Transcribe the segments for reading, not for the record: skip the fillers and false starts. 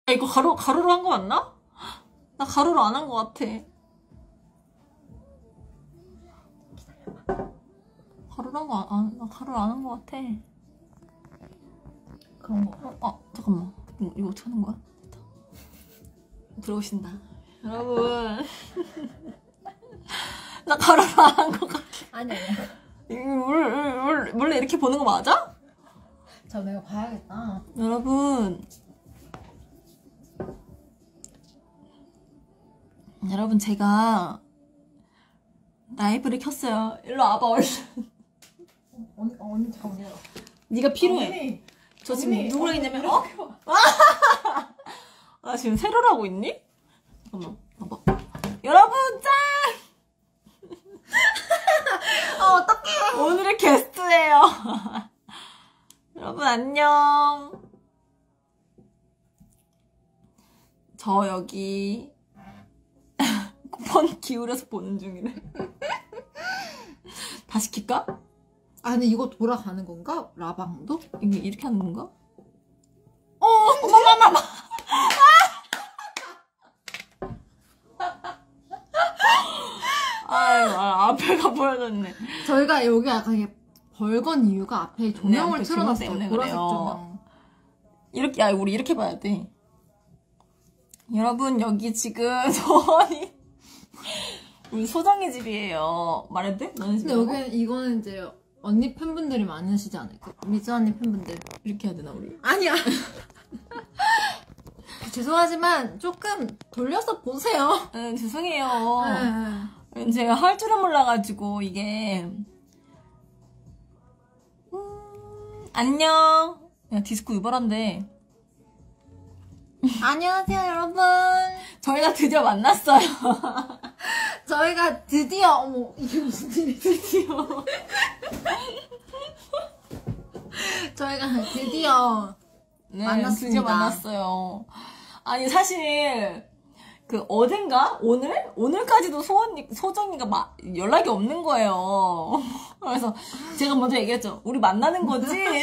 야, 이거 가로로 한 거 맞나? 나 가로로 안 한 거 같아. 가로로 가로로 안 한 거 같아. 그런 거. 잠깐만. 이거 어떻게 하는 거야? 들어오신다. 여러분. 나 가로로 안 한 거 같아. 아니야. 원래 이렇게 보는 거 맞아? 저 내가 봐야겠다. 여러분 제가 라이브를 켰어요. 일로 와봐 얼른. 언니 잠깐만요. 네가 필요해. 언니. 저 지금 언니, 누구랑 언니, 있냐면 이렇게 나 지금 세로를 하고 있니? 잠깐만 봐봐. 여러분 짠! 어떡해. 오늘의 게스트예요. 여러분 안녕. 저 여기 폰 기울여서 보는 중이래. 다시 킬까? 아니 이거 돌아가는 건가? 라방도? 이게 이렇게 하는 건가? 어머머머머. 앞에가 보여졌네. 저희가 여기 약간 이게 벌건 이유가 앞에 조명을 앞에 틀어놨어요. 조명 때문에 보라색 그래요. 조명. 이렇게, 우리 이렇게 봐야 돼. 여러분, 여기 지금 소원이, 우리 소정이 집이에요. 말해도 돼? 너네 근데 집이라고? 여기 이거는 이제 언니 팬분들이 많으시지 않을까? 미즈 언니 팬분들. 이렇게 해야 되나, 우리? 아니야. 죄송하지만 조금 돌려서 보세요. 네, 죄송해요. 네. 제가 할 줄은 몰라가지고, 이게. 안녕. 야, 디스코 유발한데. 안녕하세요 여러분. 저희가 드디어 만났어요. 저희가 드디어 어머 이게 무슨 일이지? 드디어. 저희가 드디어 네, 만났습니다. 드디어 만났어요. 아니, 사실, 어젠가? 오늘까지도 소정이가 연락이 없는 거예요. 그래서 제가 먼저 얘기했죠. 우리 만나는 거지?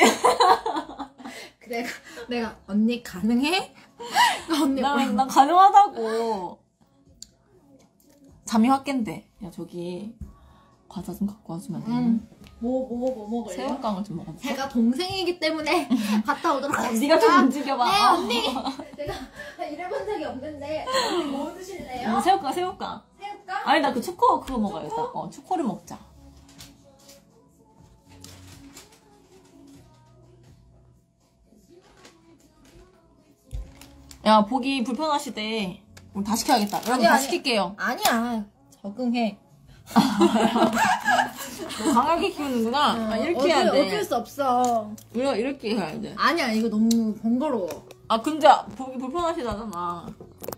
그래 내가 언니 가능해? 언니 난 가능하다고. 잠이 확 깬대. 야, 저기, 과자 좀 갖고 와주면 안 되나? 뭐 먹을래요? 새우깡을 좀 먹어볼까? 제가 동생이기 때문에 갔다 오도록 하겠습니다. 네가 좀 움직여봐. 네 언니. 제가 일해본 적이 없는데 언니 뭐 드실래요? 새우깡. 새우깡? 아니, 나 그거 먹어야겠다. 초코를 먹자. 야, 보기 불편하시대. 우리 다 시켜야겠다. 여러분, 다 시킬게요. 아니야 적응해. 너 강하게 키우는구나. 이렇게 해야 돼. 어쩔 수 없어. 우리가 이렇게 해야 돼. 아니야 이거 너무 번거로워. 근데 보기 불편하시다잖아.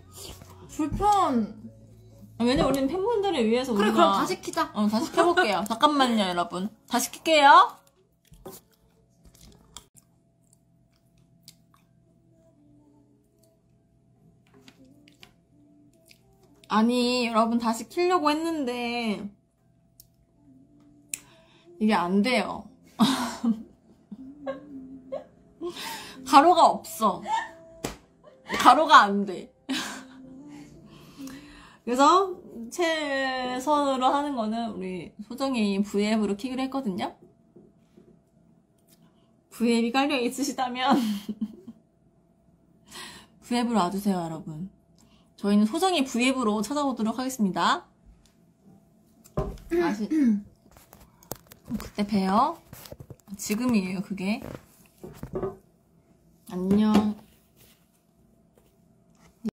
왜냐면 우리는 팬분들을 위해서 그래 우리가 그럼 다 시키자. 다 시켜볼게요. 잠깐만요, 여러분. 다 시킬게요. 아니, 여러분 다 시키려고 했는데 이게 안 돼요. 가로가 없어. 가로가 안 돼. 그래서 최선으로 하는 거는 우리 소정이 V앱으로 키기로 했거든요. V앱이 깔려 있으시다면 V앱으로 와주세요, 여러분. 저희는 소정이 V앱으로 찾아오도록 하겠습니다. 그때 봬요. 지금이에요, 그게. 안녕.